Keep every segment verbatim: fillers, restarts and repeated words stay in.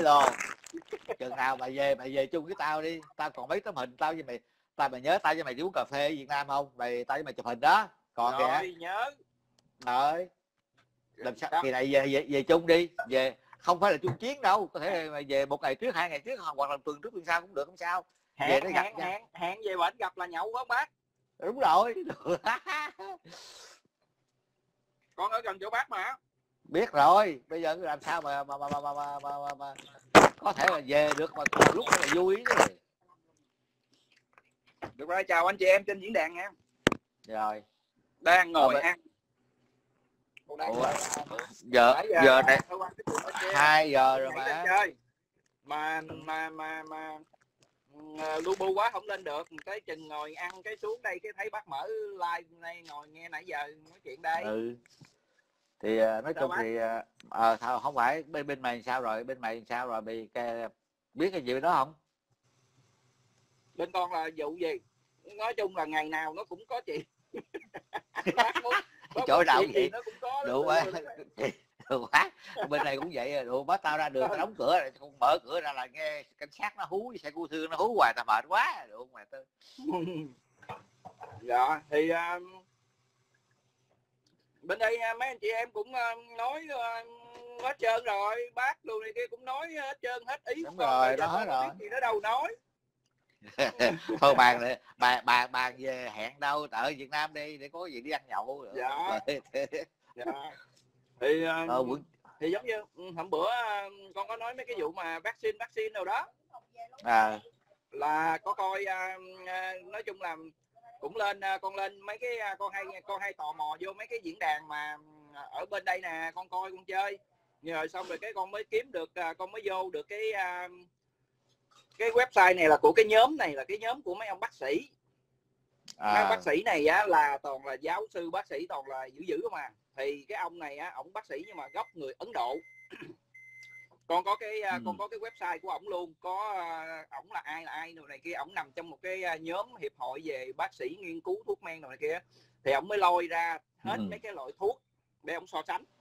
vậy luôn. Chừng nào mày về mày về chung với tao đi, tao còn mấy tấm hình tao với mày, tao mày nhớ tao với mày đi uống cà phê ở Việt Nam không? Mày tao với mày chụp hình đó. Còn rồi, kìa. nhớ. Rồi. Làm sao kỳ này về, về về chung đi, về không phải là chung chiến đâu, có thể là mày về một ngày trước, hai ngày trước hoặc là tuần trước tuần sau cũng được, không sao. Về Hẹn nó gặp hẹn nha. hẹn hẹn về bển gặp là nhậu phải không bác? Đúng rồi. Con ở gần chỗ bác mà. Biết rồi, bây giờ làm sao mà mà mà mà mà, mà, mà, mà, mà có thể là về được mà còn lúc đó là vui chứ. Được rồi, chào anh chị em trên diễn đàn nha. Rồi. Đang ngồi bên... ăn. Ủa, giờ giờ, giờ này hai giờ rồi mà. Chơi. Mà mà mà mà lu bu quá không lên được, cái chừng ngồi ăn cái xuống đây cái thấy bác mở live này ngồi nghe nãy giờ nói chuyện đây. Ừ. Thì nói chung thì ờ à, không phải bên bên mày sao rồi, bên mày sao rồi, bị cái, biết cái gì đó không? Bên con là vụ gì? Nói chung là ngày nào nó cũng có chuyện. Chỗ nào cũng vậy, nó cũng có đủ quá. Đủ quá. Bên này cũng vậy, đủ bắt tao ra đường tao đóng cửa rồi, không mở cửa ra là nghe cảnh sát nó hú, xe cứu thương nó hú hoài, tao mệt quá. Đủ mà tao. Dạ thì uh, bên đây uh, mấy anh chị em cũng uh, nói uh, hết trơn rồi, bác đồ này kia cũng nói hết trơn hết ý. Đúng rồi, đó hết rồi. Gì đó đâu nói. Thôi bàn lại bàn bàn bàn về hẹn đâu ở Việt Nam đi để có gì đi ăn nhậu. Dạ. Dạ. Thì uh, ờ, thì giống như hôm bữa uh, con có nói mấy cái vụ mà vaccine vaccine đâu đó. À. Là có coi uh, uh, nói chung là cũng lên uh, con lên mấy cái uh, con hay con hay tò mò vô mấy cái diễn đàn mà ở bên đây nè, con coi con chơi. Rồi xong rồi cái con mới kiếm được uh, con mới vô được cái uh, cái website này là của cái nhóm này, là cái nhóm của mấy ông bác sĩ. À. Mấy bác sĩ này á là toàn là giáo sư bác sĩ, toàn là dữ dữ mà. Thì cái ông này á, ổng bác sĩ nhưng mà gốc người Ấn Độ. Con có cái ừ. con có cái website của ổng luôn, có ổng là ai là ai rồi này kia, ổng nằm trong một cái nhóm hiệp hội về bác sĩ nghiên cứu thuốc men rồi này kia. Thì ổng mới lôi ra hết ừ. mấy cái loại thuốc để ổng so sánh.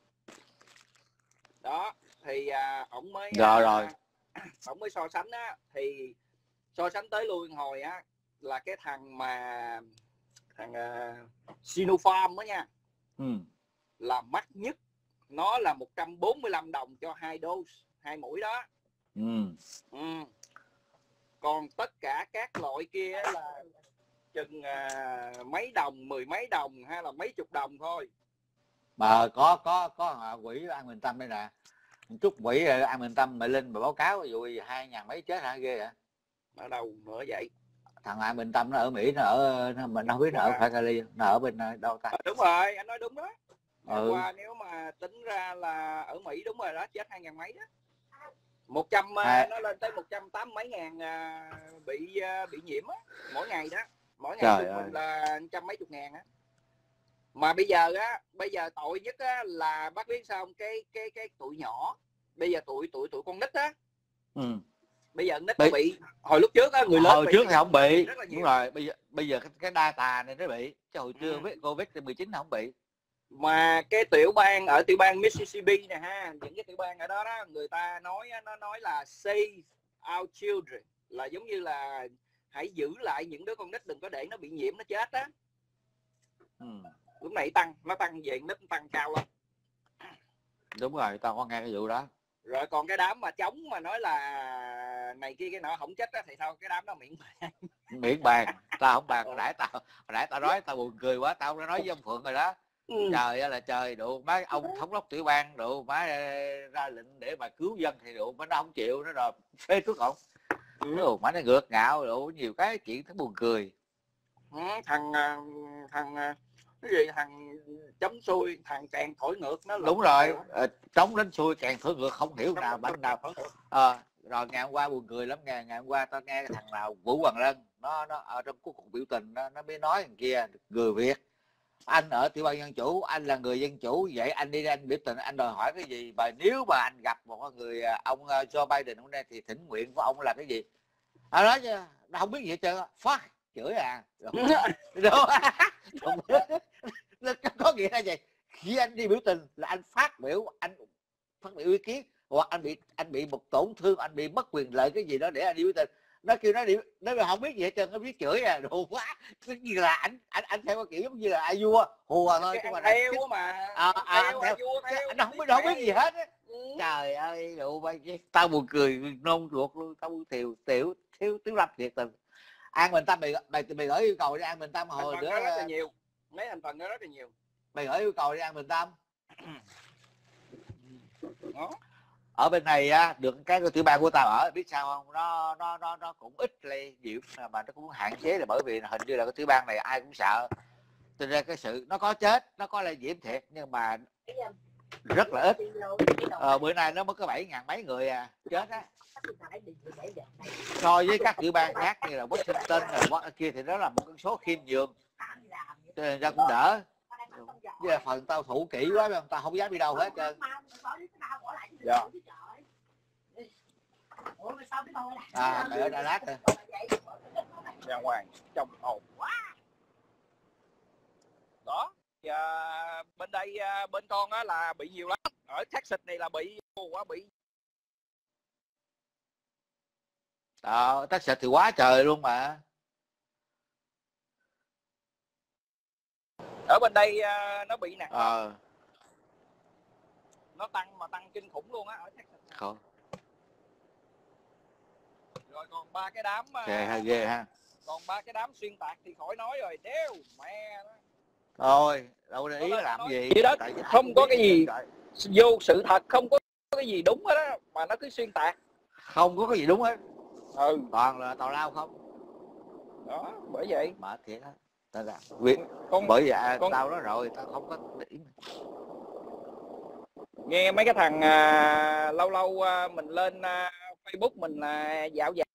Đó, thì à, ổng mới rồi rồi. Ổng mới so sánh á, thì so sánh tới lui hồi á là cái thằng mà thằng uh, Sinopharm đó nha. Ừ. Là mắc nhất, nó là một trăm bốn mươi lăm đồng cho hai dose, hai mũi đó. Ừ. Ừ. Còn tất cả các loại kia là chừng uh, mấy đồng, mười mấy đồng hay là mấy chục đồng thôi. Mà có có có quỹ An Bình Tâm đây nè, chút quỹ An Bình Tâm mày lên mà báo cáo ví dụ hai ngàn mấy chết hả, ghê hả? Ở đâu nữa vậy? Thằng An Bình Tâm nó ở Mỹ, nó ở nó, mình không biết nó ở phải Cali, nó ở bên đâu ta? À, đúng rồi, anh nói đúng đó. Ừ. Qua nếu mà tính ra là ở Mỹ đúng rồi đó, chết hai ngàn mấy đó. một trăm à. Nó lên tới một trăm tám mấy ngàn uh, bị uh, bị nhiễm á, mỗi ngày đó. Mỗi ngày trung bình là trăm mấy chục ngàn á. Mà bây giờ á, bây giờ tội nhất á là bác biết sao không? Cái cái cái tụi nhỏ, bây giờ tụi tụi tụi con nít á. Ừ. Bây giờ nít bị... bị hồi lúc trước á, người lớn hồi bị trước thì không bị. Đúng rồi, bây giờ bây giờ cái, cái data này nó bị, chứ hồi chưa ừ. Covid mười chín không bị. Mà cái tiểu bang ở tiểu bang Mississippi nè ha, những cái tiểu bang ở đó đó, người ta nói nó nói là save our children, là giống như là hãy giữ lại những đứa con nít, đừng có để nó bị nhiễm nó chết á. Ừ. Lúc này tăng, nó tăng về nít tăng cao lắm. Đúng rồi, tao có nghe cái vụ đó. Rồi còn cái đám mà chống mà nói là này kia cái nọ không chết á thì sao, cái đám đó miễn bàn. Miễn bàn, tao không bàn. Hồi nãy tao hồi nãy tao nói tao buồn cười quá, tao đã nói với ông Phượng rồi đó. Ừ. Trời ơi là trời, đủ má ông thống đốc tiểu bang đủ má ra lệnh để mà cứu dân thì đủ má nó không chịu, nó rồi phê thuốc không. Đủ má nó ngược ngạo, đủ nhiều cái chuyện nó buồn cười. Ừ, thằng thằng cái gì thằng chống xuôi, thằng càng thổi ngược nó. Đúng rồi, à, chống đến xuôi càng thổi ngược, không hiểu nào bệnh nào. À, rồi ngày hôm qua buồn cười lắm, ngày ngày hôm qua tao nghe cái thằng nào Vũ Hoàng Lân nó nó ở trong cuộc biểu tình nó nó mới nói thằng kia, người Việt anh ở tiểu bang dân chủ, anh là người dân chủ, vậy anh đi anh biểu tình anh đòi hỏi cái gì? Và nếu mà anh gặp một người ông Joe Biden hôm nay thì thỉnh nguyện của ông là cái gì? Anh nói chứ nó không biết gì hết trơn, phát chửi à. Nó có nghĩa là gì? Khi anh đi biểu tình là anh phát biểu, anh phát biểu ý kiến, hoặc anh bị anh bị một tổn thương, anh bị mất quyền lợi cái gì đó để anh đi biểu tình. Nó kêu nó đi, nó không biết gì hết trơn, nó biết chửi à, đồ quá. Nó như là anh anh anh theo kiểu giống như là ai vua hùa thôi, chứ mà theo chứ... mà à, à, theo, theo. vua theo Anh không biết đâu biết gì hết á. Ừ. Trời ơi đủ bay, tao buồn cười nôn ruột luôn, tao tiểu tiểu thiếu thiếu lâm thiệt tình. An Bình Tâm mày mày mày gửi yêu cầu đi An Bình Tâm hồi nữa rất là nhiều, mấy thành phần nó rất là nhiều, mày gửi yêu cầu đi An Bình Tâm. đó. Ở bên này á, được cái tiểu bang của tao ở biết sao không, nó nó nó nó cũng ít lây nhiễm mà nó cũng hạn chế, là bởi vì hình như là cái tiểu bang này ai cũng sợ, cho nên cái sự nó có chết, nó có lây nhiễm thiệt nhưng mà rất là ít. Ờ, bữa nay nó mới có bảy ngàn mấy người à chết á, so với các tiểu bang khác như là Washington rồi kia thì nó là một con số khiêm nhường, cho nên ra cũng đỡ. Với phần tao thủ kỹ quá, mà tao không dám đi đâu hết trơn. Dạ. À, mày ở Đà Lạt rồi. Ra ngoài trong ồn quá. Đó. À, bên đây bên con á là bị nhiều lắm. Ở Texas này là bị quá bị. Ờ, Texas thì quá trời luôn mà. Ở bên đây nó bị nặng. Ờ. Nó tăng mà tăng kinh khủng luôn á ở Texas. Không. Rồi còn ba cái đám ghê ha, ghê ha. Còn ba cái đám xuyên tạc thì khỏi nói rồi, đéo mẹ đó. Thôi, đâu để ý làm gì. Đó, không có cái gì vô sự thật, không có cái gì đúng hết á mà nó cứ xuyên tạc. Không có cái gì đúng hết. Ừ, toàn là tào lao không. Đó, bởi vậy mệt thiệt á. Nên là việc con, bởi vậy con... tao nói rồi, tao không có để nghe mấy cái thằng à, lâu lâu à, mình lên à, Facebook mình à, dạo dạo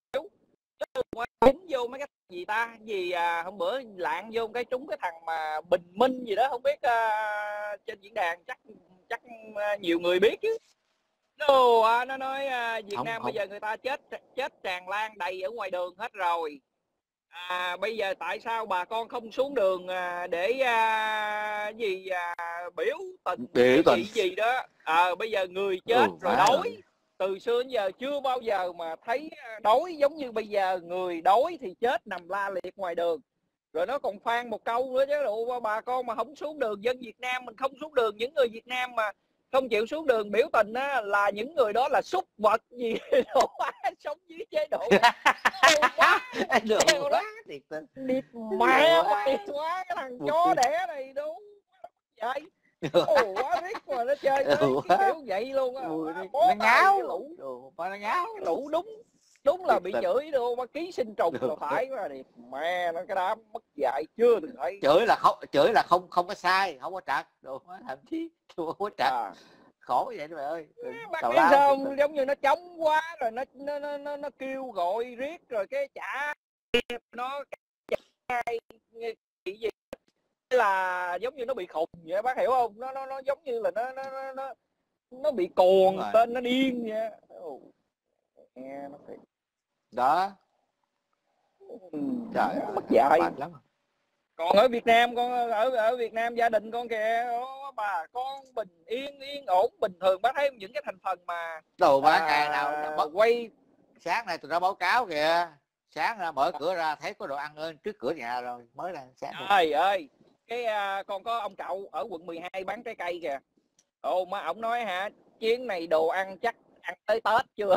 dính vô mấy cái gì ta gì à, hôm bữa lạng vô cái trúng cái thằng mà Bình Minh gì đó không biết à, trên diễn đàn chắc chắc à, nhiều người biết chứ. Đồ, à, nó nói à, Việt không, Nam không. bây giờ người ta chết chết tràn lan đầy ở ngoài đường hết rồi. À, bây giờ tại sao bà con không xuống đường à, để à, gì à, biểu tình biểu tình gì, gì đó à, bây giờ người chết ừ, rồi đói rồi. Từ xưa đến giờ chưa bao giờ mà thấy đói giống như bây giờ, người đói thì chết nằm la liệt ngoài đường. Rồi nó còn phan một câu nữa chứ, độ bà con mà không xuống đường, dân Việt Nam mình không xuống đường, những người Việt Nam mà không chịu xuống đường biểu tình á, là những người đó là súc vật gì đồ quá, sống dưới chế độ quá được quá thiệt tình. Địt mẹ mày quá, cái thằng chó đẻ này đúng vậy. Ồ quá riết mà nó chơi tới cái kiểu vậy luôn á. Nó ngáo lũ nó ngáo lũ đúng đúng là bị chửi đâu mà ký sinh trùng là phải mà. Địt mẹ nó, cái đám mất dạy chưa từng thấy. Chửi là không, chửi là không không có sai, không có trật đồ, thậm chí không có trật. À. Khổ vậy đó mày ơi. Bác biết sao không? Giống như nó chống quá rồi nó nó nó nó, nó kêu gọi riết rồi cái chả nó cái gì là giống như nó bị khùng vậy, bác hiểu không? Nó nó nó giống như là nó nó nó nó, nó bị cuồng tên, nó điên vậy. Nghe nó phải... đó. Ừ, trời mất dạy lắm. Còn ở Việt Nam, con ở ở Việt Nam gia đình con kìa, bà con bình yên yên ổn bình thường. Bác thấy những cái thành phần mà đồ bác à, ngày nào nó quay sáng nay tụi nó báo cáo kìa, sáng ra mở cửa ra thấy có đồ ăn ơn trước cửa nhà rồi mới là sáng. Trời ơi, cái uh, con có ông cậu ở quận mười hai bán trái cây kìa. Ồ mà ổng nói hả, chuyến này đồ ăn chắc ăn tới Tết chưa.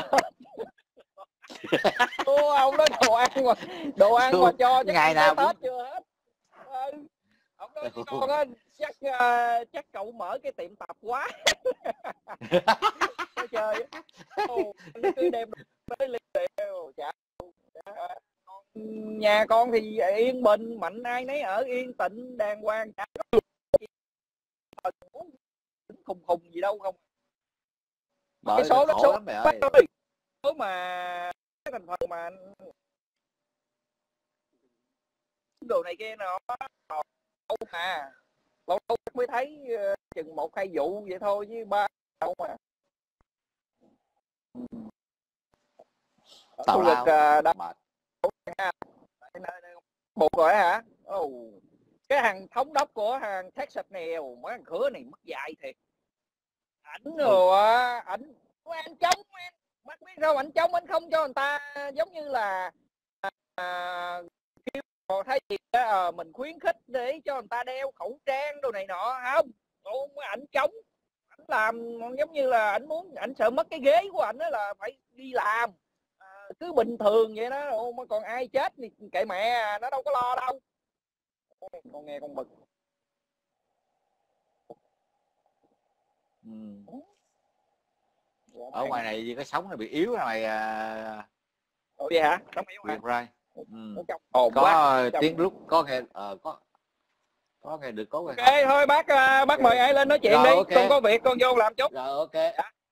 Ô, ông nói đồ ăn mà đồ ăn mà cho chắc ngày nào Tết cũng... chưa hết. Ừ. Ông nói với con á, chắc uh, chắc cậu mở cái tiệm tạp hóa. Trời, ô, nó cứ đem tới ly đều. Chà, nhà con thì yên bình, mạnh ai nấy ở, yên tĩnh đàng hoàng, chả có khùng khùng gì đâu không. Bởi cái số nó số lắm mày ơi. Số mà cái thành phần mà đồ này kia nó lâu mà lâu lâu mới thấy uh, chừng một hai vụ vậy thôi chứ ba đâu mà. Tào lao uh, mệt buộc rồi hả? Oh. Cái thằng thống đốc của thằng Texas này, mấy thằng khứa này mất dạy thiệt. Ảnh rồi á, ảnh Anh chống anh, bác biết sao anh chống, anh không cho người ta giống như là à, kêu thay vì à, mình khuyến khích để cho người ta đeo khẩu trang đồ này nọ không, ông ảnh chống, ảnh làm giống như là ảnh muốn, ảnh sợ mất cái ghế của ảnh đó là phải đi làm à, cứ bình thường vậy đó, mà còn ai chết thì kệ mẹ, nó đâu có lo đâu. Con nghe con bực. Ừ. Ở ngoài này cái sống này bị yếu này à... Ủa vậy hả? Sống yếu hả? Right. Ừ. Ồn có quá. tiếng lúc có nghe uh, có có nghe được, có nghe ok thôi bác, uh, bác mời ai lên nói chuyện rồi, đi okay. Con có việc con vô làm chút. Rồi ok.